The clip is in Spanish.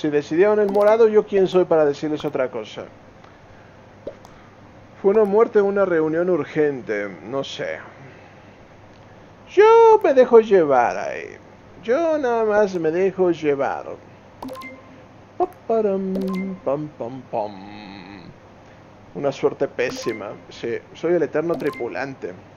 Si decidieron el morado, ¿yo quién soy para decirles otra cosa? Fue una muerte en una reunión urgente, no sé. Yo me dejo llevar ahí. Yo nada más me dejo llevar. Paparam, pam, pam, pam. Una suerte pésima. Sí, soy el eterno tripulante.